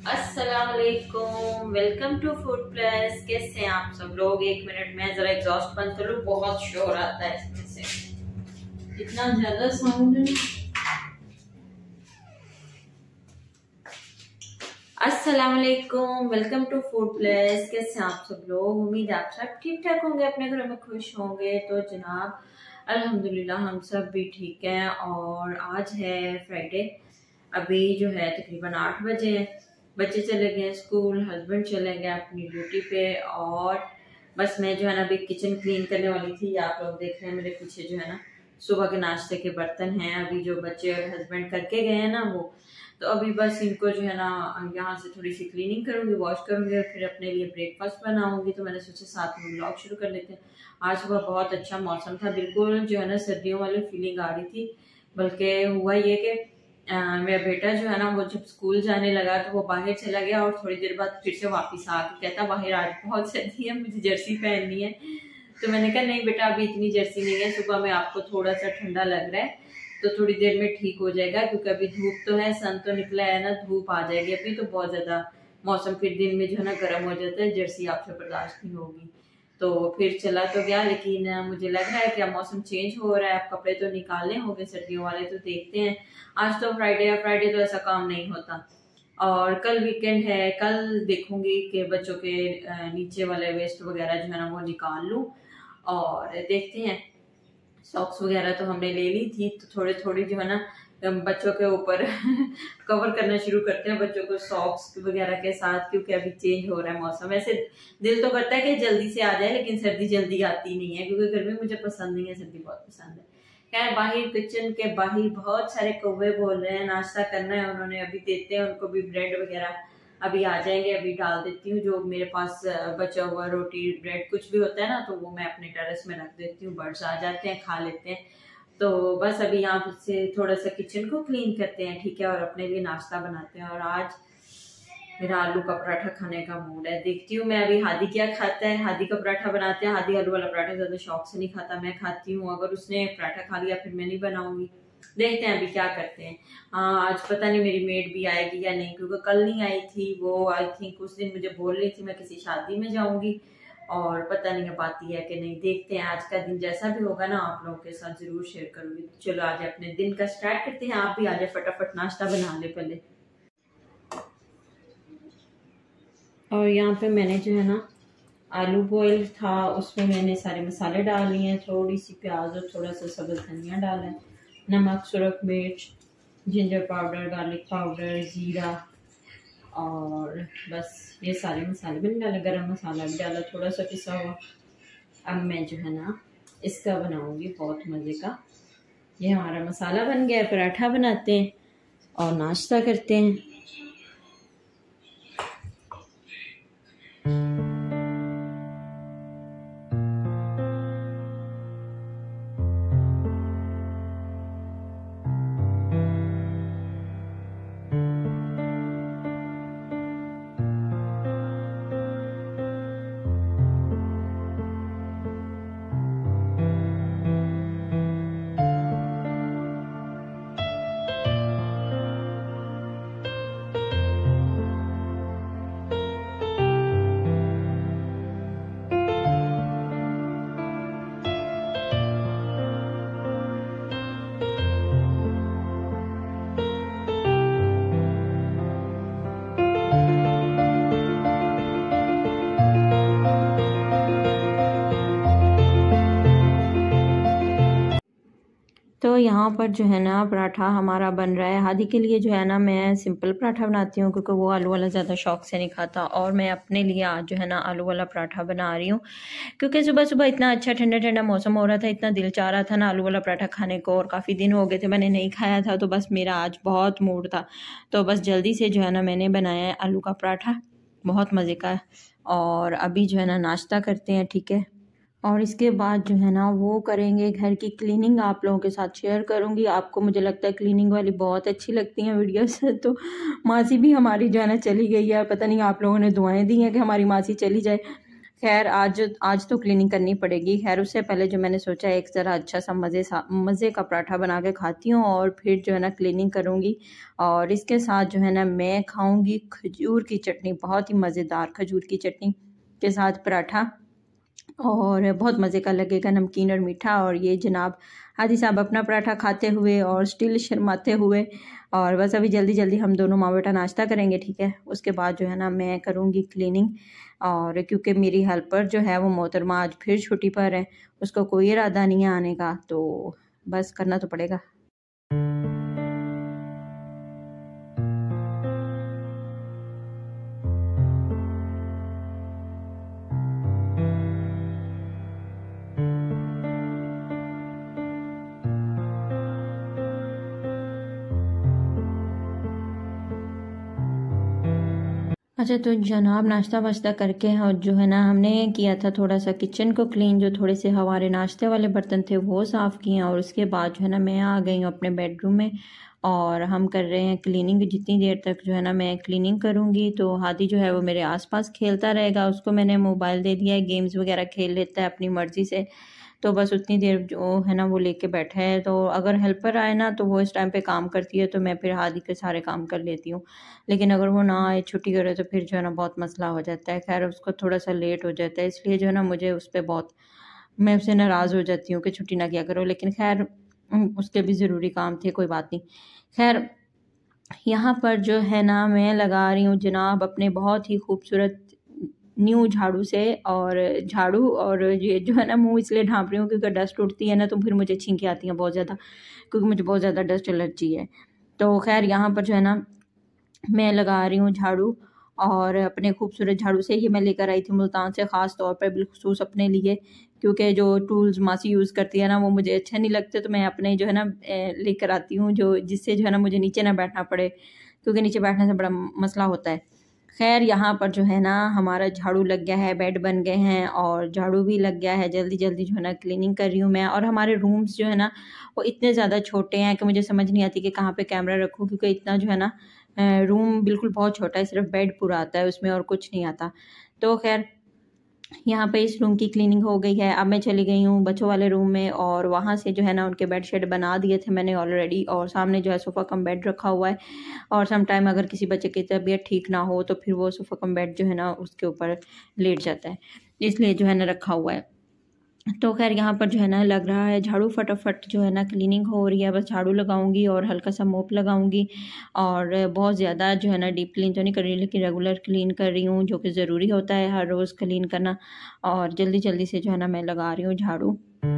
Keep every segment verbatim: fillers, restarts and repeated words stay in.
अस्सलाम वालेकुम, welcome to food plus. कैसे हैं आप सब लोग? एक मिनट में जरा एग्जॉस्ट बंद कर लूं, बहुत शोर आता है इसमें से, इतना ज्यादा साउंड है। अस्सलाम वालेकुम, वेलकम टू फूड प्लस। कैसे हैं आप सब लोग? उम्मीद है आप सब ठीक ठाक होंगे, अपने घरों में खुश होंगे। तो जनाब अल्हम्दुलिल्लाह हम सब भी ठीक हैं। और आज है फ्राइडे, अभी जो है तकरीबन आठ बजे हैं, बच्चे चले गए स्कूल, हस्बैंड चले गए अपनी ड्यूटी पे, और बस मैं जो है ना अभी किचन क्लीन करने वाली थी। आप लोग देख रहे हैं मेरे पीछे जो है ना सुबह के नाश्ते के बर्तन हैं, अभी जो बच्चे और हस्बैंड करके गए हैं ना वो, तो अभी बस इनको जो है ना यहाँ से थोड़ी सी क्लीनिंग करूंगी, वॉश करूंगी और फिर अपने लिए ब्रेकफास्ट बनाऊंगी। तो मैंने सोचा साथ में व्लॉग शुरू कर लेते हैं। आज सुबह बहुत अच्छा मौसम था, बिल्कुल जो है ना सर्दियों वाली फीलिंग आ रही थी। बल्कि हुआ ये कि आ, मेरा बेटा जो है ना वो जब स्कूल जाने लगा तो वो बाहर चला गया और थोड़ी देर बाद फिर से वापस आ के कहता बाहर आज बहुत सर्दी है, मुझे जर्सी पहननी है। तो मैंने कहा नहीं बेटा अभी इतनी जर्सी नहीं है, सुबह में आपको थोड़ा सा ठंडा लग रहा है तो थोड़ी देर में ठीक हो जाएगा, क्योंकि अभी धूप तो है, सन तो निकला है ना, धूप आ जाएगी अभी तो बहुत ज्यादा मौसम फिर दिन में जो है ना गर्म हो जाता है, जर्सी आपसे बर्दाश्त नहीं होगी। तो फिर चला तो गया, लेकिन मुझे लग रहा है कि अब मौसम चेंज हो रहा है, अब कपड़े तो निकालने होंगे सर्दियों वाले, तो देखते हैं। आज तो फ्राइडे है, फ्राइडे तो ऐसा काम नहीं होता, और कल वीकेंड है, कल देखूंगी कि बच्चों के नीचे वाले वेस्ट वगैरह जो है ना वो निकाल लूं, और देखते हैं। सॉक्स वगैरह तो हमने ले ली थी, तो थोड़े थोड़ी जो है ना बच्चों के ऊपर कवर करना शुरू करते हैं बच्चों को सॉक्स वगैरह के साथ, क्योंकि अभी चेंज हो रहा है मौसम। ऐसे दिल तो करता है कि जल्दी से आ जाए, लेकिन सर्दी जल्दी आती नहीं है, क्योंकि गर्मी मुझे पसंद नहीं है, सर्दी बहुत पसंद है। खैर बाहर किचन के बाहर बहुत सारे कौवे बोल रहे हैं, नाश्ता करना है उन्होंने, अभी देते हैं उनको भी ब्रेड वगैरह, अभी आ जाएंगे, अभी डाल देती हूँ। जो मेरे पास बचा हुआ रोटी ब्रेड कुछ भी होता है ना, तो वो मैं अपने टेरेस में रख देती हूँ, बर्ड्स आ जाते हैं खा लेते हैं। तो बस अभी यहाँ से थोड़ा सा किचन को क्लीन करते हैं, ठीक है, और अपने लिए नाश्ता बनाते हैं। और आज मेरा आलू का पराठा खाने का मूड है, देखती हूँ मैं अभी हादी क्या खाता है। हादी का पराठा बनाते हैं, हादी आलू वाला पराठा ज्यादा शौक से नहीं खाता, मैं खाती हूँ। अगर उसने पराठा खा लिया फिर मैं नहीं बनाऊंगी, देखते हैं अभी क्या करते हैं। हाँ आज पता नहीं मेरी मेड भी आएगी या नहीं, क्योंकि कल नहीं आई थी वो, आई थिंक उस दिन मुझे बोल रही थी मैं किसी शादी में जाऊंगी, और पता नहीं अब आती है कि नहीं, देखते हैं। आज का दिन जैसा भी होगा ना आप लोगों के साथ जरूर शेयर करूंगी। तो चलो आज अपने दिन का स्टार्ट करते हैं, आप भी आ जाए फटाफट नाश्ता बना ले पहले। और यहाँ पे मैंने जो है ना आलू बॉयल था, उसमें मैंने सारे मसाले डाल लिए हैं, थोड़ी सी प्याज और थोड़ा सा सब्ज़ धनिया डाला है, नमक, सुरख मिर्च, जिंजर पाउडर, गार्लिक पाउडर, जीरा, और बस ये सारे मसाले मैंने डाले, गरम मसाला भी डाला थोड़ा सा पिसा हुआ। अब मैं जो है ना इसका बनाऊंगी बहुत मज़े का। ये हमारा मसाला बन गया है, पराठा बनाते हैं और नाश्ता करते हैं। तो यहाँ पर जो है ना पराठा हमारा बन रहा है। हादी के लिए जो है ना मैं सिंपल पराठा बनाती हूँ, क्योंकि वो आलू वाला ज़्यादा शौक से नहीं खाता, और मैं अपने लिए आज जो है ना आलू वाला पराठा बना रही हूँ, क्योंकि सुबह सुबह इतना अच्छा ठंडा ठंडा मौसम हो रहा था, इतना दिल चाह रहा था ना आलू वाला पराठा खाने को, और काफ़ी दिन हो गए थे मैंने नहीं खाया था, तो बस मेरा आज बहुत मूड था, तो बस जल्दी से जो है ना मैंने बनाया है आलू का पराठा, बहुत मज़े का। और अभी जो है ना नाश्ता करते हैं, ठीक है, और इसके बाद जो है ना वो करेंगे घर की क्लीनिंग, आप लोगों के साथ शेयर करूंगी। आपको मुझे लगता है क्लीनिंग वाली बहुत अच्छी लगती हैं वीडियोस, तो मासी भी हमारी जो है ना चली गई है, पता नहीं आप लोगों ने दुआएं दी हैं कि हमारी मासी चली जाए, खैर आज आज तो क्लीनिंग करनी पड़ेगी। खैर उससे पहले जो मैंने सोचा एक ज़रा अच्छा सा मज़े सा मज़े का पराठा बना के खाती हूँ और फिर जो है ना क्लीनिंग करूँगी। और इसके साथ जो है ना मैं खाऊँगी खजूर की चटनी, बहुत ही मज़ेदार खजूर की चटनी के साथ पराठा, और बहुत मज़े का लगेगा, नमकीन और मीठा। और ये जनाब हादी साहब अपना पराठा खाते हुए और स्टिल शर्माते हुए, और बस अभी जल्दी जल्दी हम दोनों माँ बेटा नाश्ता करेंगे, ठीक है। उसके बाद जो है ना मैं करूँगी क्लीनिंग, और क्योंकि मेरी हेल्पर जो है वो मोहतरमा आज फिर छुट्टी पर है, उसको कोई इरादा नहीं है आने का, तो बस करना तो पड़ेगा। अच्छा तो जनाब नाश्ता वाश्ता करके और जो है ना हमने किया था थोड़ा सा किचन को क्लीन, जो थोड़े से हमारे नाश्ते वाले बर्तन थे वो साफ़ किए, और उसके बाद जो है ना मैं आ गई हूँ अपने बेडरूम में और हम कर रहे हैं क्लीनिंग। जितनी देर तक जो है ना मैं क्लीनिंग करूँगी तो हादी जो है वो मेरे आसपास खेलता रहेगा। उसको मैंने मोबाइल दे दिया है, गेम्स वगैरह खेल लेता है अपनी मर्ज़ी से, तो बस उतनी देर जो है ना वो लेके बैठा है। तो अगर हेल्पर आए ना तो वो इस टाइम पे काम करती है, तो मैं फिर हादी के सारे काम कर लेती हूँ। लेकिन अगर वो ना आए, छुट्टी करे, तो फिर जो है ना बहुत मसला हो जाता है। खैर उसको थोड़ा सा लेट हो जाता है, इसलिए जो है ना मुझे उस पर बहुत, मैं उससे नाराज़ हो जाती हूँ कि छुट्टी ना किया करो। लेकिन खैर उसके भी ज़रूरी काम थे, कोई बात नहीं। खैर यहाँ पर जो है ना मैं लगा रही हूँ जनाब अपने बहुत ही खूबसूरत न्यू झाड़ू से, और झाड़ू, और ये जो है ना मुंह इसलिए ढाँप रही हूँ क्योंकि डस्ट उड़ती है ना, तो फिर मुझे छींकें आती हैं बहुत ज़्यादा, क्योंकि मुझे बहुत ज़्यादा डस्ट एलर्जी है। तो खैर यहाँ पर जो है ना मैं लगा रही हूँ झाड़ू, और अपने खूबसूरत झाड़ू से ये मैं लेकर आई थी मुल्तान से, ख़ास तौर पर बिलखुसूस अपने लिए, क्योंकि जो टूल्स मासी यूज़ करती है ना वो मुझे अच्छे नहीं लगते, तो मैं अपने जो है ना लेकर आती हूँ, जो जिससे जो है ना मुझे नीचे ना बैठना पड़े, क्योंकि नीचे बैठने से बड़ा मसला होता है। खैर यहाँ पर जो है ना हमारा झाड़ू लग गया है, बेड बन गए हैं और झाड़ू भी लग गया है। जल्दी जल्दी जो है ना क्लीनिंग कर रही हूँ मैं। और हमारे रूम्स जो है ना वो इतने ज़्यादा छोटे हैं कि मुझे समझ नहीं आती कि कहाँ पे कैमरा रखूँ, क्योंकि इतना जो है ना रूम बिल्कुल बहुत छोटा है, सिर्फ बेड पूरा आता है उसमें और कुछ नहीं आता। तो खैर यहाँ पे इस रूम की क्लीनिंग हो गई है। अब मैं चली गई हूँ बच्चों वाले रूम में, और वहाँ से जो है ना उनके बेड शेड बना दिए थे मैंने ऑलरेडी, और सामने जो है सोफ़ा कम बेड रखा हुआ है। और सम टाइम अगर किसी बच्चे की तबीयत ठीक ना हो तो फिर वो सोफ़ा कम बेड जो है ना उसके ऊपर लेट जाता है, इसलिए जो है ना रखा हुआ है। तो खैर यहाँ पर जो है ना लग रहा है झाड़ू, फटाफट जो है ना क्लीनिंग हो रही है। बस झाड़ू लगाऊंगी और हल्का सा मोप लगाऊंगी, और बहुत ज़्यादा जो है ना डीप क्लीन तो नहीं कर रही, लेकिन रेगुलर क्लीन कर रही हूँ, जो कि ज़रूरी होता है हर रोज़ क्लीन करना। और जल्दी जल्दी से जो है ना मैं लगा रही हूँ झाड़ू।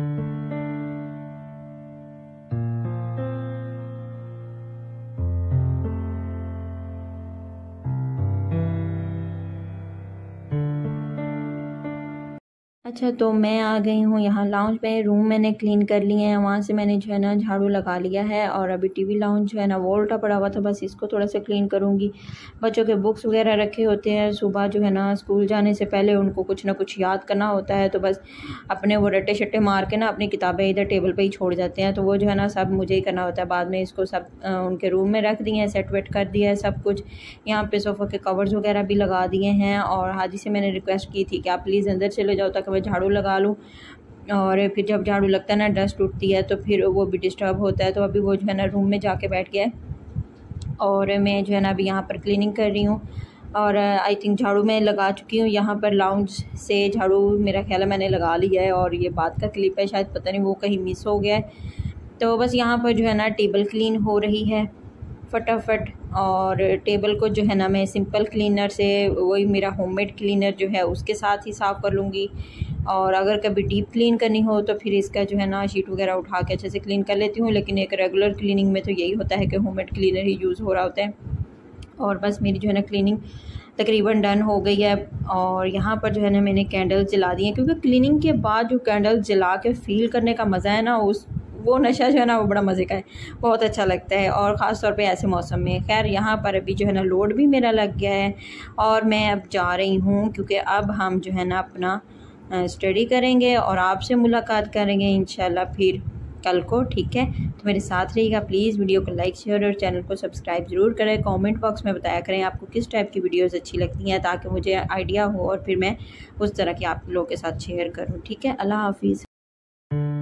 अच्छा तो मैं आ गई हूँ यहाँ लाउंज में। रूम मैंने क्लीन कर लिए हैं, वहाँ से मैंने जो है ना झाड़ू लगा लिया है, और अभी टीवी लाउंज जो है ना वो उल्टा पड़ा हुआ था, बस इसको थोड़ा सा क्लीन करूँगी। बच्चों के बुक्स वगैरह रखे होते हैं, सुबह जो है ना स्कूल जाने से पहले उनको कुछ ना कुछ याद करना होता है, तो बस अपने वो रट्टे शट्टे मार के ना अपनी किताबें इधर टेबल पर ही छोड़ जाते हैं, तो वो जो है ना सब मुझे ही करना होता है। बाद में इसको सब उनके रूम में रख दिए हैं, सेट वेट कर दिया है सब कुछ। यहाँ पे सोफ़ा के कवर्स वगैरह भी लगा दिए हैं, और हाजी से मैंने रिक्वेस्ट की थी कि आप प्लीज़ अंदर चले जाओ ताकि झाड़ू लगा लूँ। और फिर जब झाड़ू लगता है ना डस्ट उठती है तो फिर वो भी डिस्टर्ब होता है। तो अभी वो जो है ना रूम में जाके बैठ गया है, और मैं जो है ना अभी यहाँ पर क्लीनिंग कर रही हूँ। और आई थिंक झाड़ू मैं लगा चुकी हूँ यहाँ पर लाउंज से, झाड़ू मेरा ख्याल है मैंने लगा लिया है। और ये बात का क्लिप है, शायद पता नहीं वो कहीं मिस हो गया है। तो बस यहाँ पर जो है ना टेबल क्लीन हो रही है फटाफट, और टेबल को जो है ना मैं सिंपल क्लीनर से, वही मेरा होममेड क्लीनर जो है उसके साथ ही साफ़ कर लूँगी। और अगर कभी डीप क्लीन करनी हो तो फिर इसका जो है ना शीट वगैरह उठा के अच्छे से क्लीन कर लेती हूँ। लेकिन एक रेगुलर क्लीनिंग में तो यही होता है कि होममेड क्लीनर ही यूज़ हो रहा होता है। और बस मेरी जो है ना क्लीनिंग तकरीबन डन हो गई है। और यहाँ पर जो है ना मैंने कैंडल जला दी हैं, क्योंकि क्लीनिंग के बाद जो कैंडल जला के फ़ील करने का मज़ा है ना, उस वो नशा जो है ना वो बड़ा मज़े का है, बहुत अच्छा लगता है, और ख़ास तौर पे ऐसे मौसम में। खैर यहाँ पर अभी जो है ना लोड भी मेरा लग गया है, और मैं अब जा रही हूँ, क्योंकि अब हम जो है ना अपना स्टडी करेंगे और आपसे मुलाकात करेंगे इंशाल्लाह फिर। कल को, ठीक है। तो मेरे साथ रहिएगा प्लीज़। वीडियो को लाइक शेयर और चैनल को सब्सक्राइब ज़रूर करें। कमेंट बॉक्स में बताया करें आपको किस टाइप की वीडियोस अच्छी लगती हैं, ताकि मुझे आइडिया हो और फिर मैं उस तरह की आप लोगों के साथ शेयर करूँ, ठीक है। अल्लाह हाफिज़।